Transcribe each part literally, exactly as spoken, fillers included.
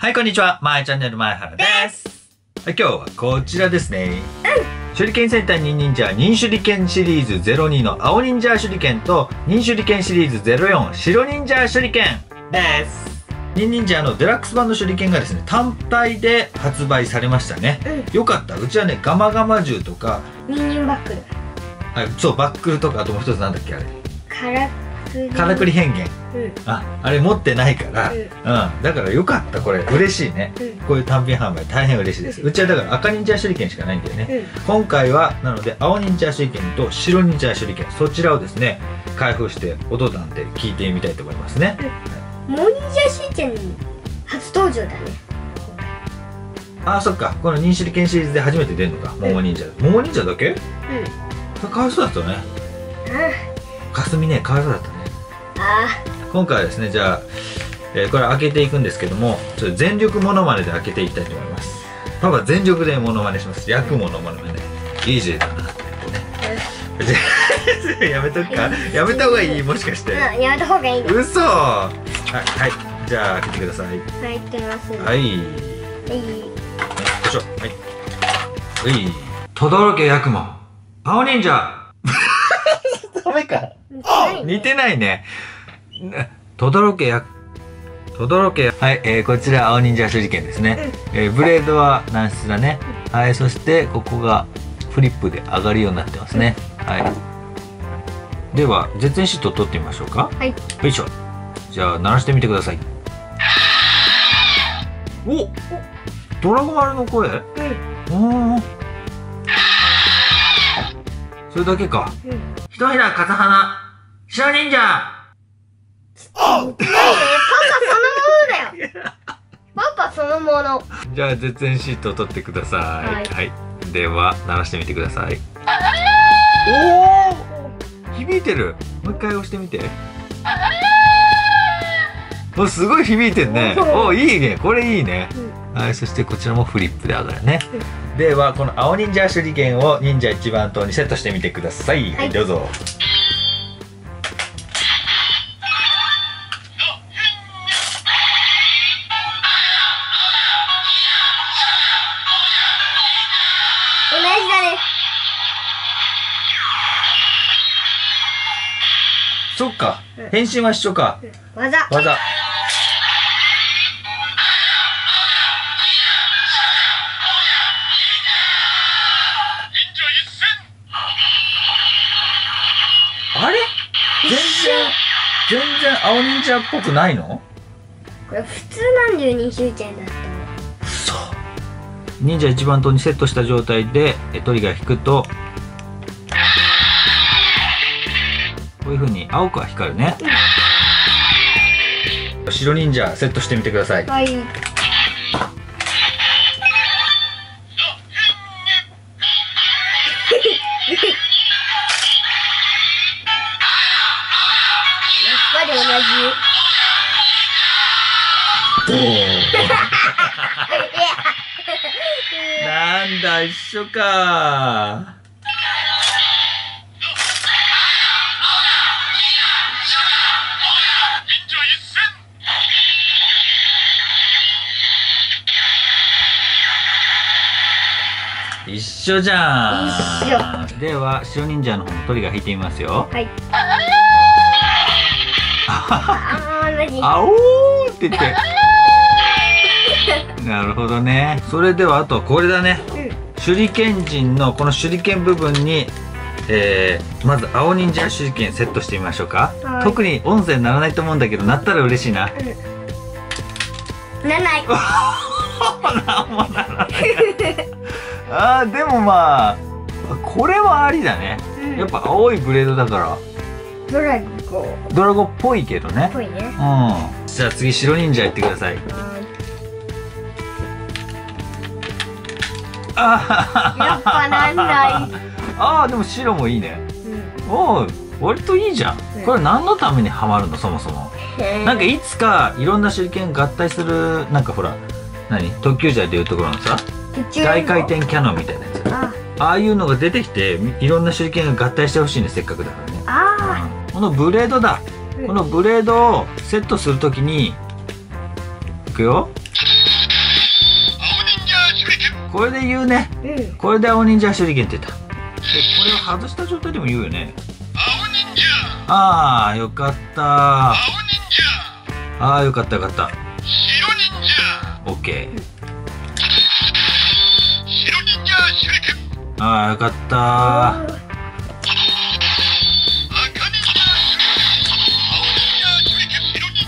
はい、こんにちは。まえチャンネル前原です。はい、今日はこちらですね。うん、手裏剣戦隊忍忍者忍手裏剣シリーズゼロにの青忍者手裏剣と忍手裏剣シリーズゼロよん白忍者手裏剣です。忍忍者のデラックス版の手裏剣がですね、単体で発売されましたね。うん、よかった。うちはね、ガマガマ銃とか、 ニンニンバックル。 はい、そう、バックルとか、あともう一つなんだっけ、あれ。 カラクリ。 からくり変幻。うん、あ、あれ持ってないから、うん、うん、だからよかった、これ、嬉しいね。うん、こういう単品販売、大変嬉しいです。うちはだから赤忍者手裏剣しかないんだよね。うん、今回は、なので、青忍者手裏剣と白忍者手裏剣、そちらをですね、開封して音なんで聞いてみたいと思いますね。 うん、モ忍者手裏剣初登場だね。 あ、そっか、この忍手裏剣シリーズで初めて出るのか、桃忍者。桃忍者だけ？うん。それかわいそうだったね。ああ。かすみね、かわいそうだったね。ああ。今回はですね、じゃあ、えー、これ開けていくんですけども、ちょっと全力モノマネで開けていきたいと思います。パパ全力でモノマネします。役モノマネ。イージーだなってね。やめとくか？やめた方がいい？もしかして。 うん、やめた方がいいの。 嘘。はい、はい。じゃあ開けてください。 はい、開けます。 はい。 はい。 よいしょ。はい。はい。とどろけやくも。青忍者。ダメか。似てないね。とどろけや。とどろけ。はい、えー、こちら青忍者手裏剣ですね。うん、えー、ブレードは軟質だね。うん、はい、そしてここがフリップで上がるようになってますね。うん、はい。では絶縁シートを取ってみましょうか。はい。よいしょ。じゃあ鳴らしてみてください。お、ドラゴン丸の声。うん。おお。それだけか。うん。ひとひらかさはな。白忍者。 パパそのものだよ。パパそのもの。 じゃあ絶縁シートを取ってください。はい。はい、では鳴らしてみてください。おお。響いてる。もう一回押してみて。お、すごい響いてんね。お、いいね。これいいね。うん、はい、そしてこちらもフリップで上がるね。うん、ではこの青忍者手裏剣を忍者一番塔にセットしてみてください。はい、はい、どうぞ。 同じだね。 そっか。うん、変身は一緒か。 うん、技。 技。あれ？全然全然青忍者っぽくないの？ これ普通なんだよ、忍手裏剣だって。 嘘。忍者一番塔にセットした状態でトリガー引くとこういう風に青くは光るね。うん、白忍者セットしてみてください。はい。 同じ。 なんだ一緒か。一緒じゃん。一緒。では白忍者の方のトリガー引いてみますよ。はい。あおーって言ってなるほどね。それではあとはこれだね。うん、手裏剣陣のこの手裏剣部分に、えー、まず青忍者手裏剣セットしてみましょうか。特に音声鳴らないと思うんだけど鳴ったら嬉しいな。 うん、ならないなんもならないあーでもまあこれはありだね。うん、やっぱ青いブレードだからドラゴンドラゴンっぽいけどね。 ぽいね。うん。 じゃあ次白忍者行ってください。あやっぱなんない。 ああでも白もいいね。うん、おお割といいじゃん。うん、これ何のためにハマるのそもそも。なんかいつかいろんな手裏剣合体するなんかほら何特急ジャーでいうところのさ大回転キャノンみたいなやつ。あああいうのが出てきていろんな手裏剣が合体してほしいね、せっかくだからね。ああ。うんこのブレードだ。このブレードをセットするときにいくよ。 これで言うね。 うん。 これで青忍者手裏剣って言った。で、これを外した状態でも言うよね。 青忍者。 ああ、よかった青忍者。 ああ、よかったよかった。 白忍者。 オッケー。 白忍者手裏剣。 ああ、よかった赤忍者手裏剣。青忍者手裏剣。白忍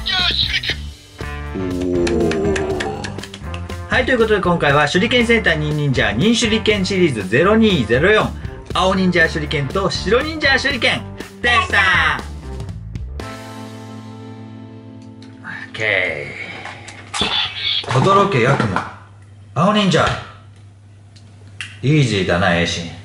者手裏剣。 はい、ということで今回は手裏剣センター忍忍者忍手裏剣シリーズゼロにゼロよん青忍者手裏剣と白忍者手裏剣でした。オッケー。轟けヤクモ青忍者イージーだな、エイシン。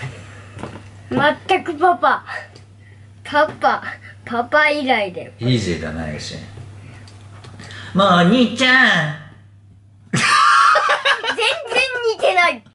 全くパパ。パパ。パパ以来だよ。 イージーだな、エイシン。もうお兄ちゃん